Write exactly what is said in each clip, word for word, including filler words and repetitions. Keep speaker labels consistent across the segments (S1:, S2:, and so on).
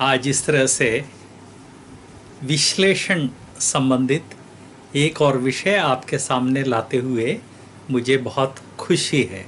S1: आज इस तरह से विश्लेषण संबंधित एक और विषय आपके सामने लाते हुए मुझे बहुत खुशी है।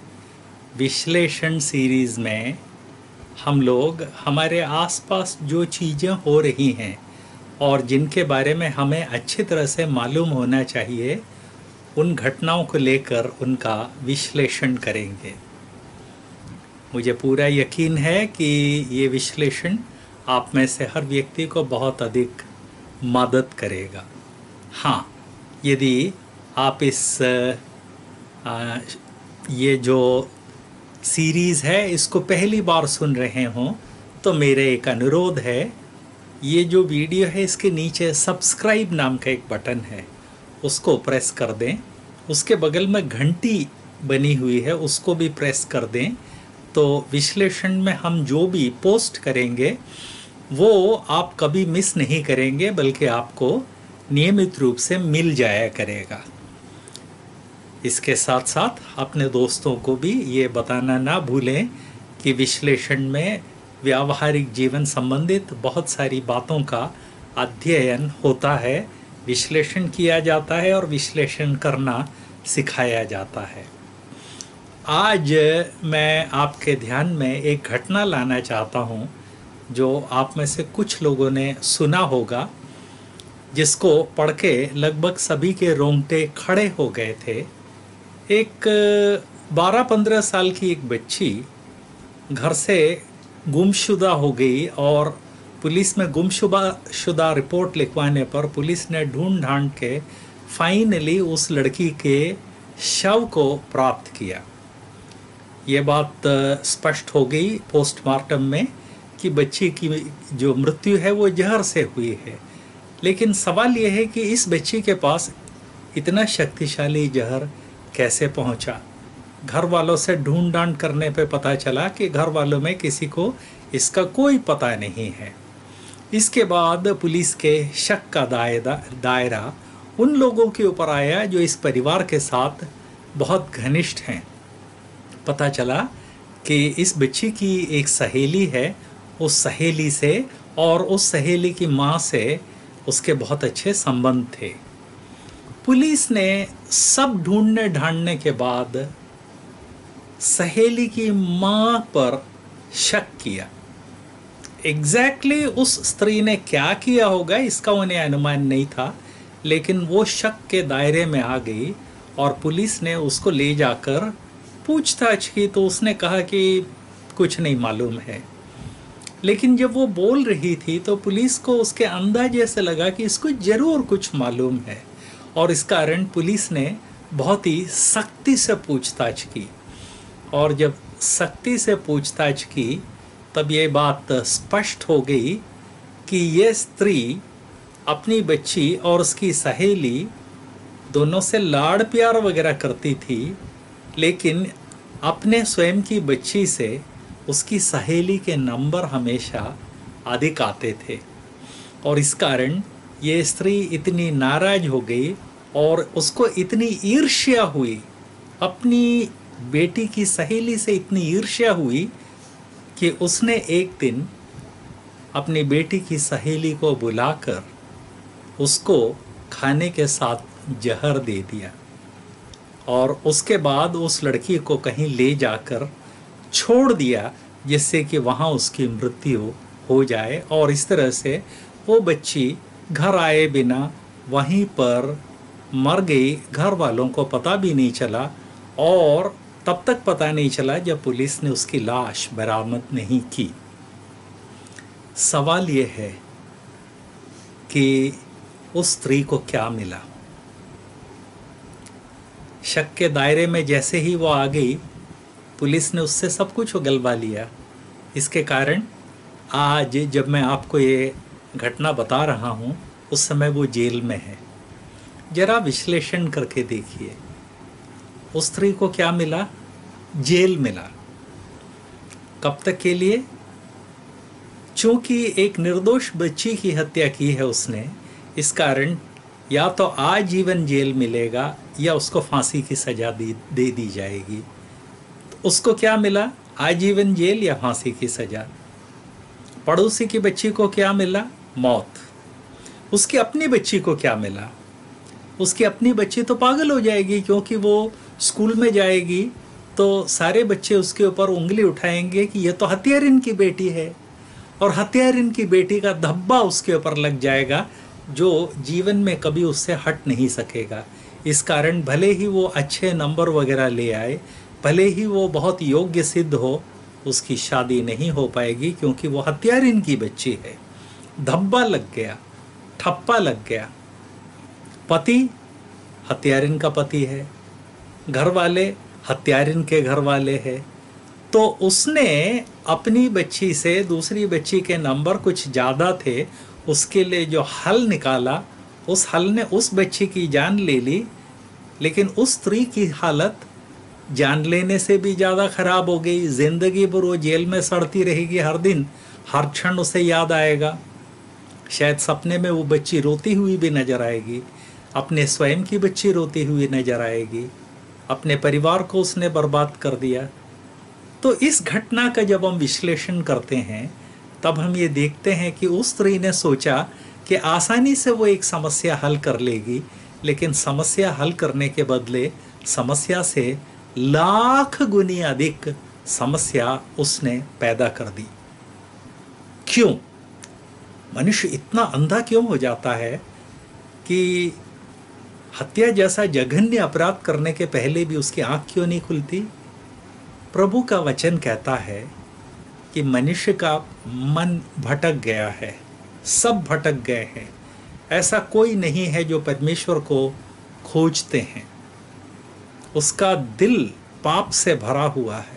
S1: विश्लेषण सीरीज़ में हम लोग हमारे आसपास जो चीज़ें हो रही हैं और जिनके बारे में हमें अच्छी तरह से मालूम होना चाहिए, उन घटनाओं को लेकर उनका विश्लेषण करेंगे। मुझे पूरा यकीन है कि ये विश्लेषण आप में से हर व्यक्ति को बहुत अधिक मदद करेगा। हाँ, यदि आप इस आ, ये जो सीरीज़ है इसको पहली बार सुन रहे हों तो मेरे एक अनुरोध है, ये जो वीडियो है इसके नीचे सब्सक्राइब नाम का एक बटन है, उसको प्रेस कर दें। उसके बगल में घंटी बनी हुई है, उसको भी प्रेस कर दें। तो विश्लेषण में हम जो भी पोस्ट करेंगे वो आप कभी मिस नहीं करेंगे, बल्कि आपको नियमित रूप से मिल जाया करेगा। इसके साथ साथ अपने दोस्तों को भी ये बताना ना भूलें कि विश्लेषण में व्यावहारिक जीवन संबंधित बहुत सारी बातों का अध्ययन होता है, विश्लेषण किया जाता है और विश्लेषण करना सिखाया जाता है। आज मैं आपके ध्यान में एक घटना लाना चाहता हूँ जो आप में से कुछ लोगों ने सुना होगा, जिसको पढ़ के लगभग सभी के रोंगटे खड़े हो गए थे। एक बारह पंद्रह साल की एक बच्ची घर से गुमशुदा हो गई और पुलिस में गुमशुदा रिपोर्ट लिखवाने पर पुलिस ने ढूंढ ढांढ के फाइनली उस लड़की के शव को प्राप्त किया। ये बात स्पष्ट हो गई पोस्टमार्टम में कि बच्ची की जो मृत्यु है वो जहर से हुई है। लेकिन सवाल ये है कि इस बच्ची के पास इतना शक्तिशाली जहर कैसे पहुंचा। घर वालों से ढूंढ ढांढ करने पे पता चला कि घर वालों में किसी को इसका कोई पता नहीं है। इसके बाद पुलिस के शक का दायरा दायरा उन लोगों के ऊपर आया जो इस परिवार के साथ बहुत घनिष्ठ हैं। पता चला कि इस बच्ची की एक सहेली है, उस सहेली से और उस सहेली की माँ से उसके बहुत अच्छे संबंध थे। पुलिस ने सब ढूंढने ढांढने के बाद सहेली की माँ पर शक किया। एग्जैक्टली उस स्त्री ने क्या किया होगा इसका उन्हें अनुमान नहीं था, लेकिन वो शक के दायरे में आ गई और पुलिस ने उसको ले जाकर पूछताछ की तो उसने कहा कि कुछ नहीं मालूम है। लेकिन जब वो बोल रही थी तो पुलिस को उसके अंदाजे से लगा कि इसको ज़रूर कुछ मालूम है और इस कारण पुलिस ने बहुत ही सख्ती से पूछताछ की। और जब सख्ती से पूछताछ की तब ये बात स्पष्ट हो गई कि ये स्त्री अपनी बच्ची और उसकी सहेली दोनों से लाड़ प्यार वगैरह करती थी, लेकिन अपने स्वयं की बच्ची से उसकी सहेली के नंबर हमेशा अधिक आते थे। और इस कारण ये स्त्री इतनी नाराज़ हो गई और उसको इतनी ईर्ष्या हुई, अपनी बेटी की सहेली से इतनी ईर्ष्या हुई कि उसने एक दिन अपनी बेटी की सहेली को बुलाकर उसको खाने के साथ जहर दे दिया और उसके बाद उस लड़की को कहीं ले जाकर छोड़ दिया जिससे कि वहाँ उसकी मृत्यु हो जाए। और इस तरह से वो बच्ची घर आए बिना वहीं पर मर गई। घर वालों को पता भी नहीं चला और तब तक पता नहीं चला जब पुलिस ने उसकी लाश बरामद नहीं की। सवाल ये है कि उस स्त्री को क्या मिला। शक के दायरे में जैसे ही वो आ गई, पुलिस ने उससे सब कुछ उगलवा लिया। इसके कारण आज जब मैं आपको ये घटना बता रहा हूँ उस समय वो जेल में है। जरा विश्लेषण करके देखिए, उस स्त्री को क्या मिला? जेल मिला। कब तक के लिए? चूंकि एक निर्दोष बच्ची की हत्या की है उसने, इस कारण या तो आजीवन जेल मिलेगा या उसको फांसी की सज़ा दे दे दी जाएगी। तो उसको क्या मिला? आजीवन जेल या फांसी की सज़ा। पड़ोसी की बच्ची को क्या मिला? मौत। उसकी अपनी बच्ची को क्या मिला? उसकी अपनी बच्ची तो पागल हो जाएगी, क्योंकि वो स्कूल में जाएगी तो सारे बच्चे उसके ऊपर उंगली उठाएंगे कि ये तो हत्यारिन की बेटी है, और हत्यारिन की बेटी का धब्बा उसके ऊपर लग जाएगा, जो जीवन में कभी उससे हट नहीं सकेगा। इस कारण भले ही वो अच्छे नंबर वगैरह ले आए, भले ही वो बहुत योग्य सिद्ध हो, उसकी शादी नहीं हो पाएगी, क्योंकि वो हत्यारिन की बच्ची है। धब्बा लग गया, ठप्पा लग गया। पति हत्यारिन का पति है, घर वाले हत्यारिन के घर वाले हैं, तो उसने अपनी बच्ची से दूसरी बच्ची के नंबर कुछ ज़्यादा थे, उसके लिए जो हल निकाला, उस हल ने उस बच्ची की जान ले ली। लेकिन उस स्त्री की हालत जान लेने से भी ज़्यादा खराब हो गई। जिंदगी भर वो जेल में सड़ती रहेगी, हर दिन हर क्षण उसे याद आएगा। शायद सपने में वो बच्ची रोती हुई भी नजर आएगी, अपने स्वयं की बच्ची रोती हुई नजर आएगी। अपने परिवार को उसने बर्बाद कर दिया। तो इस घटना का जब हम विश्लेषण करते हैं, तब हम ये देखते हैं कि उस स्त्री ने सोचा कि आसानी से वो एक समस्या हल कर लेगी, लेकिन समस्या हल करने के बदले समस्या से लाख गुनी अधिक समस्या उसने पैदा कर दी। क्यों? मनुष्य इतना अंधा क्यों हो जाता है कि हत्या जैसा जघन्य अपराध करने के पहले भी उसकी आंख क्यों नहीं खुलती? प्रभु का वचन कहता है कि मनुष्य का मन भटक गया है, सब भटक गए हैं। ऐसा कोई नहीं है जो परमेश्वर को खोजते हैं। उसका दिल पाप से भरा हुआ है।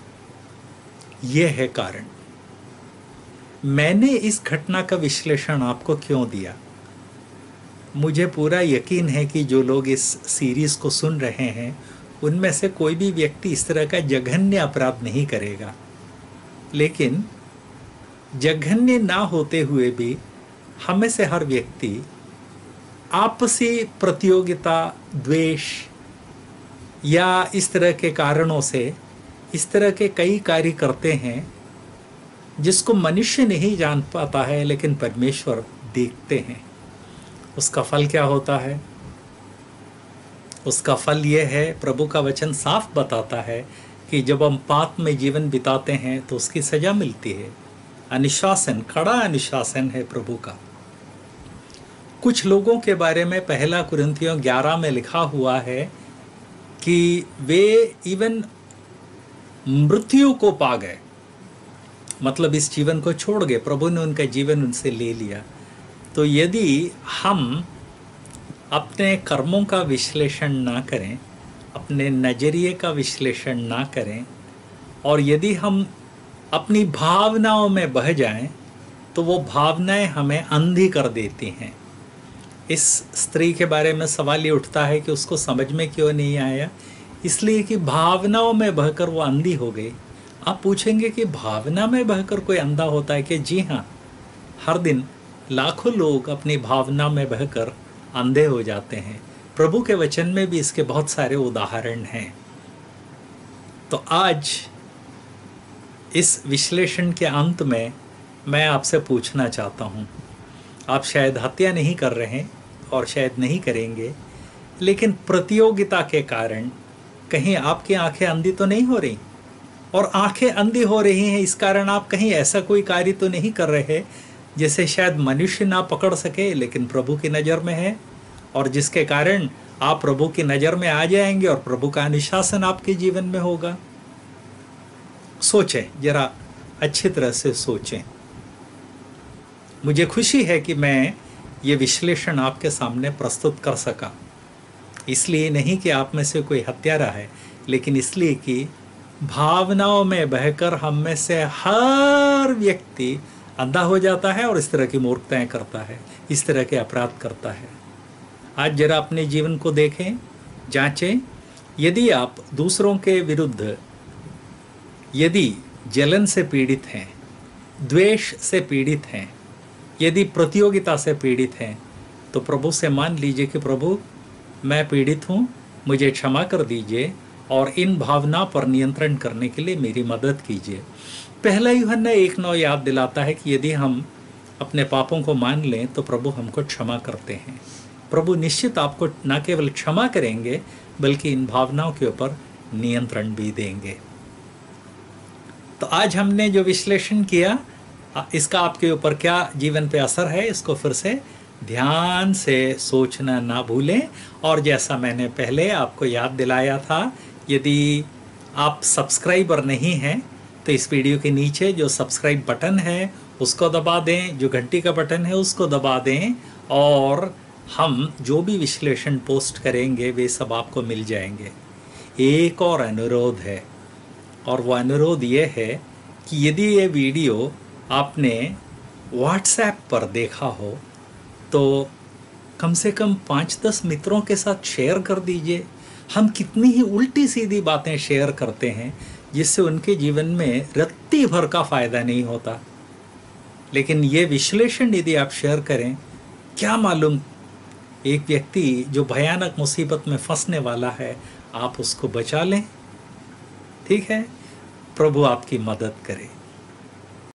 S1: यह है कारण। मैंने इस घटना का विश्लेषण आपको क्यों दिया? मुझे पूरा यकीन है कि जो लोग इस सीरीज़ को सुन रहे हैं, उनमें से कोई भी व्यक्ति इस तरह का जघन्य अपराध नहीं करेगा। लेकिन जघन्य ना होते हुए भी हमें से हर व्यक्ति आपसी प्रतियोगिता, द्वेष या इस तरह के कारणों से इस तरह के कई कार्य करते हैं जिसको मनुष्य नहीं जान पाता है, लेकिन परमेश्वर देखते हैं। उसका फल क्या होता है? उसका फल यह है, प्रभु का वचन साफ बताता है कि जब हम पाप में जीवन बिताते हैं तो उसकी सजा मिलती है। अनुशासन, कड़ा अनुशासन है प्रभु का। कुछ लोगों के बारे में पहला कुरिन्थियों ग्यारह में लिखा हुआ है कि वे इवन मृत्यु को पा गए, मतलब इस जीवन को छोड़ गए, प्रभु ने उनका जीवन उनसे ले लिया। तो यदि हम अपने कर्मों का विश्लेषण ना करें, अपने नज़रिए का विश्लेषण ना करें, और यदि हम अपनी भावनाओं में बह जाएं, तो वो भावनाएं हमें अंधी कर देती हैं। इस स्त्री के बारे में सवाल ये उठता है कि उसको समझ में क्यों नहीं आया? इसलिए कि भावनाओं में बहकर वो अंधी हो गई। आप पूछेंगे कि भावना में बहकर कोई अंधा होता है कि? जी हाँ, हर दिन लाखों लोग अपनी भावना में बहकर अंधे हो जाते हैं। प्रभु के वचन में भी इसके बहुत सारे उदाहरण हैं। तो आज इस विश्लेषण के अंत में मैं आपसे पूछना चाहता हूँ, आप शायद हत्या नहीं कर रहे हैं और शायद नहीं करेंगे, लेकिन प्रतियोगिता के कारण कहीं आपकी आंखें अंधी तो नहीं हो रही? और आंखें अंधी हो रही हैं इस कारण आप कहीं ऐसा कोई कार्य तो नहीं कर रहे जिसे शायद मनुष्य ना पकड़ सके, लेकिन प्रभु की नज़र में है, और जिसके कारण आप प्रभु की नज़र में आ जाएंगे और प्रभु का अनुशासन आपके जीवन में होगा? सोचें, जरा अच्छी तरह से सोचें। मुझे खुशी है कि मैं ये विश्लेषण आपके सामने प्रस्तुत कर सका। इसलिए नहीं कि आप में से कोई हत्यारा है, लेकिन इसलिए कि भावनाओं में बहकर हम में से हर व्यक्ति अंधा हो जाता है और इस तरह की मूर्खताएं करता है, इस तरह के अपराध करता है। आज जरा अपने जीवन को देखें, जांचें। यदि आप दूसरों के विरुद्ध यदि जलन से पीड़ित हैं, द्वेष से पीड़ित हैं, यदि प्रतियोगिता से पीड़ित हैं, तो प्रभु से मान लीजिए कि प्रभु, मैं पीड़ित हूँ, मुझे क्षमा कर दीजिए और इन भावना पर नियंत्रण करने के लिए मेरी मदद कीजिए। पहला यूहन्ना एक नौ याद दिलाता है कि यदि हम अपने पापों को मान लें तो प्रभु हमको क्षमा करते हैं। प्रभु निश्चित आपको न केवल क्षमा करेंगे बल्कि इन भावनाओं के ऊपर नियंत्रण भी देंगे। तो आज हमने जो विश्लेषण किया, इसका आपके ऊपर क्या जीवन पे असर है, इसको फिर से ध्यान से सोचना ना भूलें। और जैसा मैंने पहले आपको याद दिलाया था, यदि आप सब्सक्राइबर नहीं हैं तो इस वीडियो के नीचे जो सब्सक्राइब बटन है उसको दबा दें, जो घंटी का बटन है उसको दबा दें, और हम जो भी विश्लेषण पोस्ट करेंगे वे सब आपको मिल जाएंगे। एक और अनुरोध है, और वो अनुरोध ये है कि यदि ये वीडियो आपने व्हाट्सएप पर देखा हो तो कम से कम पाँच दस मित्रों के साथ शेयर कर दीजिए। हम कितनी ही उल्टी सीधी बातें शेयर करते हैं जिससे उनके जीवन में रत्ती भर का फ़ायदा नहीं होता, लेकिन ये विश्लेषण यदि आप शेयर करें, क्या मालूम एक व्यक्ति जो भयानक मुसीबत में फंसने वाला है आप उसको बचा लें। ठीक है, प्रभु आपकी मदद करे।